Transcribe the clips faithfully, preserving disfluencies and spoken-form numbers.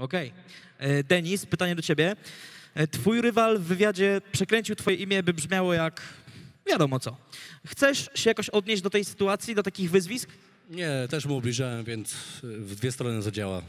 Okej. Okay. Denis, pytanie do ciebie. Twój rywal w wywiadzie przekręcił twoje imię, by brzmiało jak wiadomo co. Chcesz się jakoś odnieść do tej sytuacji, do takich wyzwisk? Nie, też mu ubliżałem, więc w dwie strony zadziała.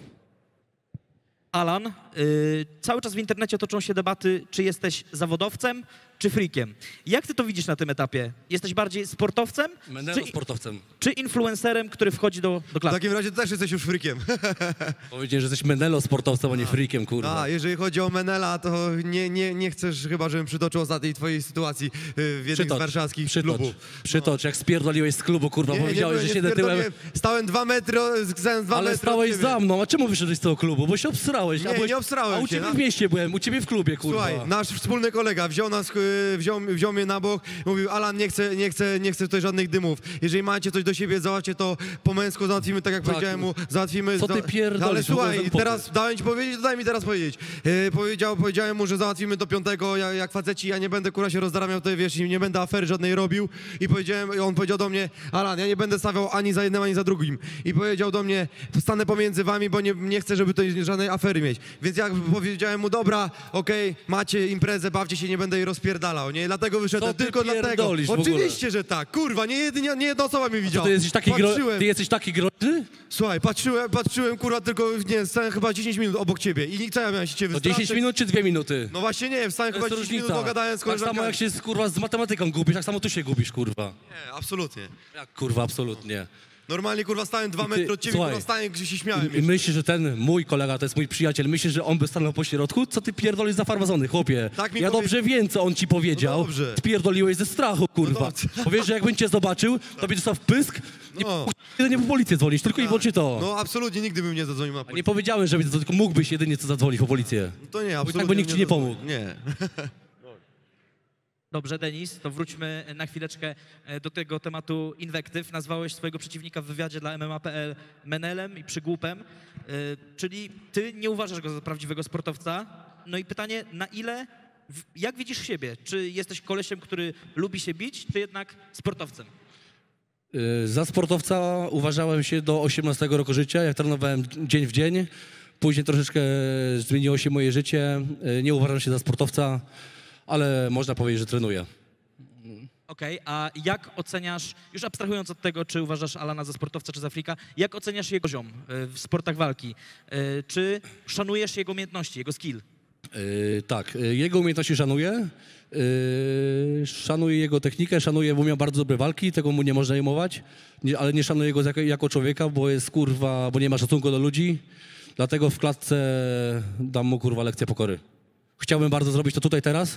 Alan, yy, cały czas w internecie toczą się debaty, czy jesteś zawodowcem, czy freakiem. Jak ty to widzisz na tym etapie? Jesteś bardziej sportowcem? Menelo czy, sportowcem. Czy influencerem, który wchodzi do, do W klatki? takim razie też jesteś już freakiem. Powiedziałem, że jesteś Menelo sportowcem, a nie freakiem, kurwa. A, jeżeli chodzi o Menela, to nie, nie, nie chcesz chyba, żebym przytoczył ostatniej twojej sytuacji w jednym Przytocz, z warszawskich przytocz, klubów. Przytocz, jak spierdoliłeś z klubu, kurwa, powiedziałeś, byłem, że siedzę tyłem. spierdoliłem. Stałem dwa metry, stałem dwa Ale metry stałeś od ciebie. za mną, a czemu wyszedłeś z tego klubu? Bo się obsrałeś. Nie, a byłeś, nie obsrałem A u się, ciebie no. w mieście byłem, u ciebie w klubie, kurwa. Słuchaj, nasz wspólny kolega wziął nas, y, wziął, wziął mnie na bok, mówił: Alan, nie chcę, nie chcę, nie chcę tutaj żadnych dymów. Jeżeli macie coś do siebie, załatwcie to po męsku, załatwimy tak jak Tak. powiedziałem mu, załatwimy... Co ty za- pierdolisz, Ale w ogóle słuchaj, za głupoty? teraz dałem ci powiedzieć, to daj mi teraz powiedzieć. Y, powiedział, powiedziałem mu, że załatwimy do piątego, jak, jak faceci, ja nie będę kurwa się rozdaramiał tutaj, wiesz, nie będę afery żadnej robił. I powiedziałem, i on powiedział do mnie: Alan, ja nie będę stawiał ani za jednym, ani za drugim. I powiedział do mnie: stanę pomiędzy wami, bo nie, nie chcę, żeby tutaj żadnej afery mieć. Więc jak powiedziałem mu: dobra, okej, macie imprezę, bawcie się, nie będę jej rozpierdalał, nie? Dlatego wyszedłem, Co ty tylko dlatego. pierdolisz w ogóle? Oczywiście, że tak, kurwa, nie, jedynie, nie jedna osoba mnie widziała. Ty jesteś taki, gro... Patrzyłem, ty jesteś taki groźny? słuchaj, patrzyłem, patrzyłem, kurwa, tylko, nie, stałem chyba dziesięć minut obok ciebie i nikt, co ja miałem się ciebie To wystraszyć? dziesięć minut czy dwie minuty? No właśnie nie wiem, stałem To chyba jest dziesięć minut, różnica. pogadałem z Tak koleżankami. samo jak się z, kurwa, z matematyką gubisz, tak samo tu się gubisz, kurwa. Nie, absolutnie. Jak kurwa, absolutnie. Normalnie, kurwa, stałem dwa I ty- metry od ciebie, słuchaj, kurwa, stałem, gdzie się śmiałem. I, I myślisz, że ten mój kolega, to jest mój przyjaciel, myślisz, że on by stanął po środku? Co ty pierdolisz za farmazony, chłopie? Tak mi ja powie- dobrze wiem, co on ci powiedział. No dobrze. Spierdoliłeś ze strachu, kurwa. No dobrze. Powiesz, że jakbym cię zobaczył, to byś dostał w pysk i No. no. nie po policję dzwonić, tylko i wyłącznie to. No absolutnie, nigdy bym nie zadzwonił na A policję. nie powiedziałem, że tylko mógłbyś jedynie co zadzwonić po policję. To nie, Bo i absolutnie. tak by nikt ci nie zadzwonił. pomógł. Nie. Dobrze, Denis, to wróćmy na chwileczkę e, do tego tematu inwektyw. Nazwałeś swojego przeciwnika w wywiadzie dla M M A kropka P L Menelem i przygłupem, e, czyli ty nie uważasz go za prawdziwego sportowca. No i pytanie, na ile, w- jak widzisz siebie? Czy jesteś kolesiem, który lubi się bić, czy jednak sportowcem? Y, Za sportowca uważałem się do osiemnastego roku życia, jak trenowałem dzień w dzień. Później troszeczkę zmieniło się moje życie. Y, Nie uważam się za sportowca, ale można powiedzieć, że trenuję. Okej, a jak oceniasz, już abstrahując od tego, czy uważasz Alana za sportowca, czy za frika, jak oceniasz jego poziom e, w sportach walki? E, Czy szanujesz jego umiejętności, jego skill? Yy, tak, yy, jego umiejętności szanuję, yy, szanuję jego technikę, szanuję, bo miał bardzo dobre walki, tego mu nie można ujmować, nie, ale nie szanuję go jako, jako człowieka, bo jest kurwa, bo nie ma szacunku do ludzi, dlatego w klatce dam mu kurwa lekcję pokory. Chciałbym bardzo zrobić to tutaj teraz.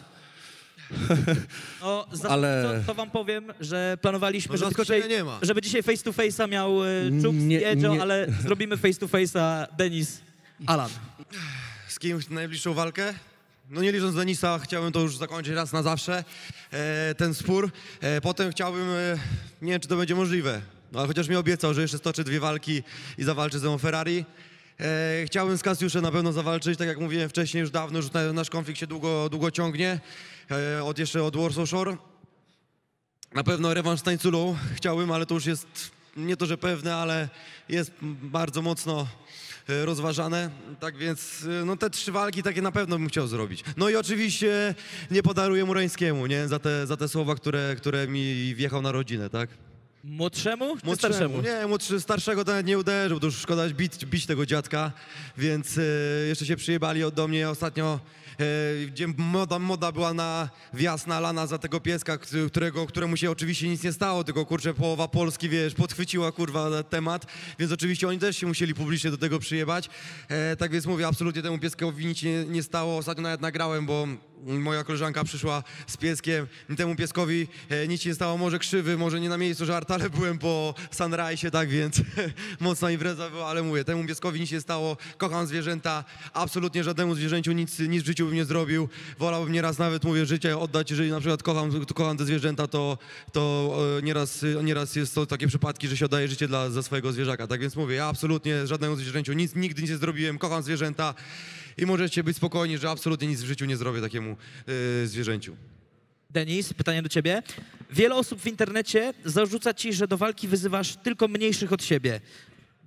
No, za, Ale- to, to wam powiem, że planowaliśmy, No, żeby, zaskoczenia dzisiaj, nie ma. żeby dzisiaj face to face'a miał e, Czubs Nie, i Edzio, nie. ale zrobimy face to face'a Denis, Alan. Z kim najbliższą walkę? No nie licząc Denisa, chciałbym to już zakończyć raz na zawsze, e, ten spór. E, potem chciałbym, e, nie wiem czy to będzie możliwe, no, ale chociaż mi obiecał, że jeszcze stoczy dwie walki i zawalczy ze mną Ferrari. E, chciałbym z Kasiuszem na pewno zawalczyć, tak jak mówiłem wcześniej, już dawno, już na, nasz konflikt się długo, długo ciągnie, e, od jeszcze od Warsaw Shore. Na pewno rewanż z Tańculą chciałbym, ale to już jest nie to, że pewne, ale jest bardzo mocno e, rozważane. Tak więc e, no te trzy walki takie na pewno bym chciał zrobić. No i oczywiście nie podaruję Murańskiemu, nie? Za te, za te słowa, które, które mi wjechał na rodzinę, tak? Młodszemu czy Młodszemu. starszemu? Nie, młodszy, starszego to nawet nie uderzył, to już szkoda bić, bić tego dziadka, więc e, jeszcze się przyjebali od do mnie ostatnio, e, gdzie moda, moda była na wjazd na Alana za tego pieska, którego, któremu się oczywiście nic nie stało, tylko kurczę połowa Polski, wiesz, podchwyciła kurwa temat, więc oczywiście oni też się musieli publicznie do tego przyjebać, e, tak więc mówię, absolutnie temu pieskowi nic nie, nie stało, ostatnio nawet nagrałem, bo moja koleżanka przyszła z pieskiem, temu pieskowi e, nic się nie stało, może krzywy, może nie na miejscu żart, ale byłem po Sunrise, tak więc mocna impreza była, ale mówię, temu pieskowi nic się nie stało, kocham zwierzęta, absolutnie żadnemu zwierzęciu nic, nic w życiu bym nie zrobił, wolałbym nieraz nawet, mówię, życie oddać, jeżeli na przykład kocham, kocham te zwierzęta, to, to e, nieraz, nieraz jest to takie przypadki, że się oddaje życie dla, za swojego zwierzaka, tak więc mówię, ja absolutnie żadnemu zwierzęciu nic, nigdy nic nie zrobiłem, kocham zwierzęta i możecie być spokojni, że absolutnie nic w życiu nie zrobię takiemu e, zwierzęciu. Denis, pytanie do ciebie. Wiele osób w internecie zarzuca ci, że do walki wyzywasz tylko mniejszych od siebie.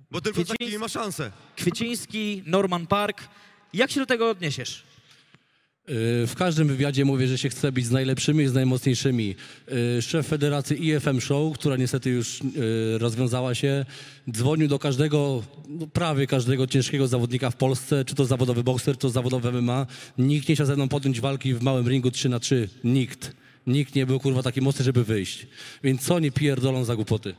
Bo tylko Kwieciński- taki ma szansę. Kwieciński, Norman Park. Jak się do tego odniesiesz? Yy, W każdym wywiadzie mówię, że się chce być z najlepszymi, z najmocniejszymi. Yy, Szef Federacji I F M Show, która niestety już yy, rozwiązała się, dzwonił do każdego, no prawie każdego ciężkiego zawodnika w Polsce, czy to zawodowy bokser, czy to zawodowy M M A. Nikt nie chciał ze mną podjąć walki w małym ringu trzy na trzy. Nikt. Nikt nie był, kurwa, taki mocny, żeby wyjść. Więc co nie pierdolą za głupoty.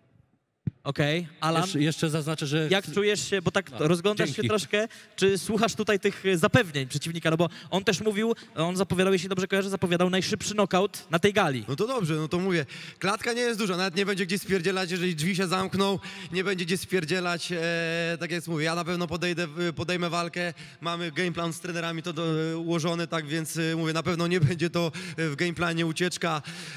Okej, Alan, Jeszcze, jeszcze zaznaczę, że... jak czujesz się, bo tak rozglądasz się dzięki. troszkę, czy słuchasz tutaj tych e, zapewnień przeciwnika, no bo on też mówił, on zapowiadał, jeśli dobrze kojarzę, zapowiadał najszybszy knockout na tej gali. No to dobrze, no to mówię. Klatka nie jest duża, nawet nie będzie gdzie spierdzielać, jeżeli drzwi się zamkną, nie będzie gdzie spierdzielać. E, tak jak mówię, ja na pewno podejdę, podejmę walkę, mamy game plan z trenerami to do, ułożony, tak więc e, mówię, na pewno nie będzie to w game planie ucieczka,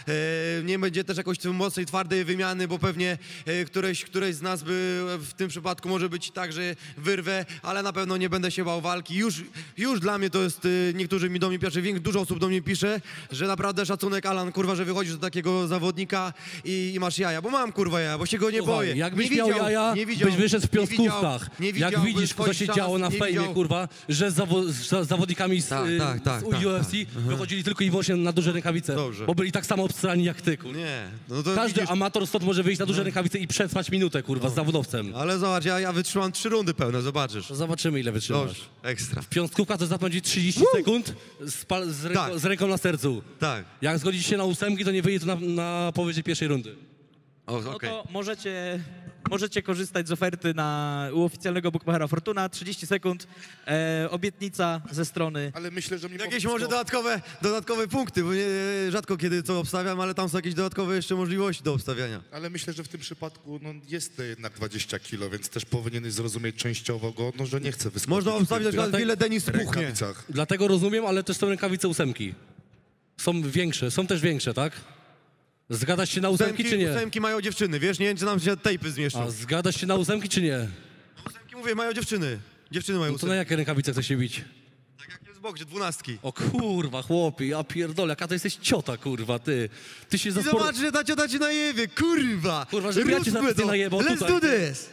e, nie będzie też jakoś mocnej, twardej wymiany, bo pewnie e, któreś, któreś z nas by w tym przypadku może być tak, że wyrwę, ale na pewno nie będę się bał walki. Już, już dla mnie to jest, e, niektórzy mi do mnie pisze, większość, dużo osób do mnie pisze, że naprawdę szacunek, Alan, kurwa, że wychodzisz do takiego zawodnika i, i masz jaja, bo mam, kurwa, jaja, bo się go nie Słuchaj, boję. jakbyś nie miał widział, jaja, nie widział, byś wyszedł w nie widział- piątkówkach. nie Jak widział, widzisz, co swoich się szans, działo na nie fejmie, widział- kurwa, że z, zawo- z zawodnikami z, Tak, y, tak, tak, z tak, U F C tak. wychodzili tylko i wyłącznie na duże rękawice, Dobrze. bo byli tak samo obstrani jak ty, kurwa. Nie, no to Każdy widzisz, amator stąd może wyjść na duże rękawice i przetrwać minutę, kurwa, z zawodowcem. ale zobacz, ja, ja wytrzymam trzy rundy pełne, zobaczysz. To zobaczymy, ile wytrzymasz. Dobrze, ekstra. Piątkówka to zapędzi trzydzieści sekund z, pal- z, ręko, Tak. z ręką na sercu. Tak, Jak zgodzisz się na ósemki, to nie wyjdzie to na, na powyżej pierwszej rundy. o, No okej. to możecie, możecie korzystać z oferty na, u oficjalnego bookmachera Fortuna, trzydzieści sekund, e, obietnica ze strony. Ale myślę, że mi Jakieś powiedz, może no, dodatkowe, dodatkowe punkty, bo nie, rzadko kiedy to obstawiam, ale tam są jakieś dodatkowe jeszcze możliwości do obstawiania. ale myślę, że w tym przypadku no, jest to jednak dwadzieścia kilo, więc też powinieneś zrozumieć częściowo go, no, że nie chce wyskoczyć. Można obstawić na przykład, Dlatego- ile Denis spuchnie. rękawicach. Dlatego rozumiem, ale też są rękawice ósemki. Są większe, są też większe, tak? Zgadasz się na ósemki, Ósemki, czy nie? ósemki mają dziewczyny, wiesz, nie wiem, czy nam się tejpy zmieszczą. A zgadasz się na ósemki, czy nie? Ósemki, mówię, mają dziewczyny. Dziewczyny mają No to na ósemki. jakie rękawice chcesz się bić? Tak jak jest w boksie, dwunastki. O kurwa, chłopie, ja pierdolę, jaka to jesteś ciota, kurwa, ty. Ty się za I sport... zobacz, że ta ciota ci najebie, kurwa! Kurwa, żeby ja cię Róbmy za- nie to. najebał Let's tutaj. do this!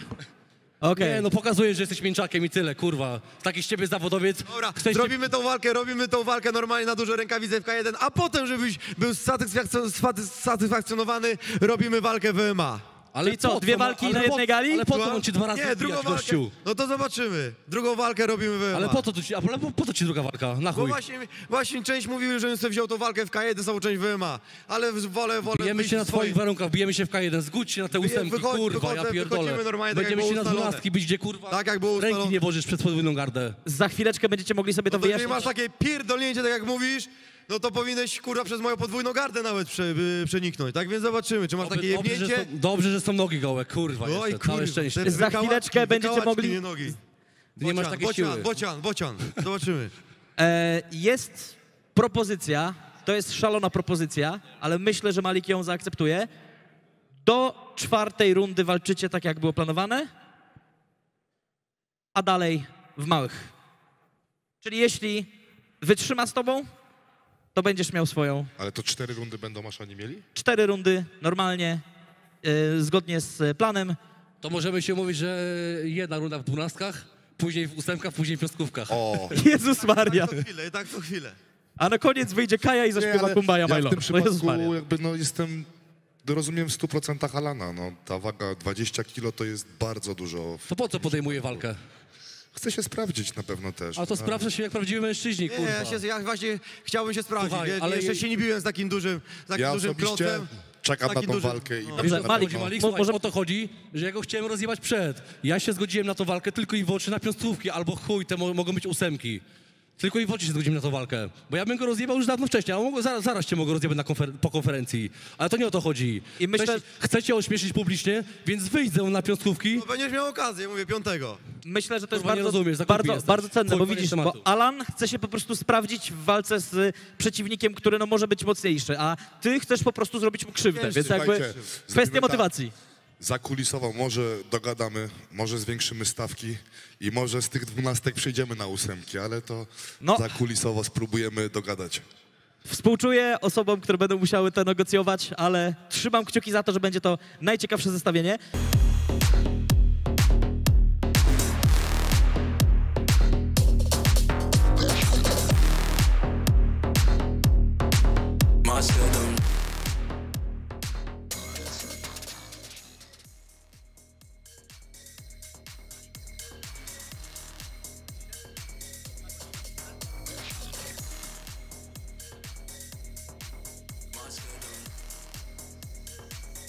Okej, Nie, no pokazujesz, że jesteś mięczakiem i tyle, kurwa. Taki z ciebie zawodowiec. Dobra, Chcesz się... zrobimy tą walkę, robimy tą walkę normalnie na duże rękawice w K jeden, a potem, żebyś był satysfakcjon- sfaty- satysfakcjonowany, robimy walkę w M M A. Ale Czyli co, po dwie no, walki ale na po- jednej gali? Ale po co Słucham? on ci dwa razy Nie, drugą wbijać, walkę. gościu? No to zobaczymy. Drugą walkę robimy w M M A. Ale po co, tu ci, a po, po, po co ci druga walka? Na Bo chuj. właśnie, właśnie część mówił, że sobie wziął tą walkę w K jeden, samą część w M M A. Ale wolę, wolę Bijemy wyjść się na w swoim- twoich warunkach, bijemy się w K jeden, zgódź się na te Wyje- ósemki, wychodź- kurwa, ja wychodzę- pierdolę. wychodzimy normalnie, tak jak Będziemy było się na ustalone. dwunastki bić, gdzie kurwa Tak jak było ręki ustalone. nie włożysz przed podwójną gardę. za chwileczkę będziecie mogli sobie to No to jeżeli wyjaśnić. masz takie pierdolnięcie, tak jak mówisz, no to powinieneś, kurwa, przez moją podwójną gardę nawet prze, y, przeniknąć. Tak więc zobaczymy, czy masz takie dobrze, że jebnięcie. są, dobrze, że są nogi gołe, kurwa, Oj, jeszcze, kurwa, całe szczęście. te Za wykałaczki, chwileczkę będziecie wykałaczki, mogli- nie nogi. Ty nie masz Bocian, takiej bocian, siły. bocian, bocian. Zobaczymy. E, jest propozycja, to jest szalona propozycja, ale myślę, że Malik ją zaakceptuje. Do czwartej rundy walczycie tak, jak było planowane, a dalej w małych. Czyli jeśli wytrzyma z tobą, to będziesz miał swoją Ale to cztery rundy będą maszani mieli? cztery rundy normalnie, e, zgodnie z planem. To możemy się mówić, że jedna runda w dwunastkach, później w ósemkach, później w piątkówkach. O, Jezus Maria. Tak co chwilę, tak co chwilę. A na koniec wyjdzie Kaja i nie, zaśpiewa ale Kumbaya ja My w Lord. tym No Jezus przypadku Maria. jakby no jestem, rozumiem w stu procentach Alana, no ta waga dwadzieścia kilo to jest bardzo dużo. To po co podejmuje walkę? Chcę się sprawdzić na pewno też. A to no. sprawdza się jak prawdziwi mężczyźni, Nie, kurwa. ja, się, ja właśnie chciałbym się sprawdzić. Słuchaj, Wie, ale- jeszcze się nie biłem z takim dużym, z takim Ja dużym osobiście klocem. czekam na Taki tą duży- walkę i no. będę Dobrze, na Malik, pewno- Malik, Mo- słuchaj, może- o to chodzi, że ja go chciałem rozjebać przed. Ja się zgodziłem na tą walkę tylko i wyłącznie na piątkówki, albo chuj, te mo mogą być ósemki. Tylko i wyłącznie się zgodziłem na tą walkę. Bo ja bym go rozjebał już dawno wcześniej, a mogę, zaraz, zaraz cię mogę rozjebać na konfer po konferencji. Ale to nie o to chodzi. I myślę- Chcecie, chcecie ośmieszyć publicznie, więc wyjdę na piątkówki. No, będziesz miał okazję, mówię, piątego. Myślę, że to jest Kurwa, nie bardzo, rozumiesz, za głupi bardzo, jesteś. bardzo cenne, Chuj, bo koniec widzisz, bo tematu. Alan chce się po prostu sprawdzić w walce z y, przeciwnikiem, który no, może być mocniejszy, a ty chcesz po prostu zrobić mu krzywdę, Wiesz, więc jakby słuchajcie, kwestia zrobimy tak. motywacji. Zakulisowo może dogadamy, może zwiększymy stawki i może z tych dwunastek przejdziemy na ósemki, ale to No. zakulisowo spróbujemy dogadać. Współczuję osobom, które będą musiały to negocjować, ale trzymam kciuki za to, że będzie to najciekawsze zestawienie.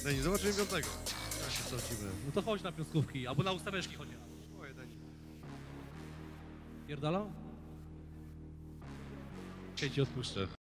Denis, zobaczymy piątego. No to chodź na piąskówki, albo na ustaweczki chodź. Oj, Denis. Pierdala? Cię ci odpuszczę.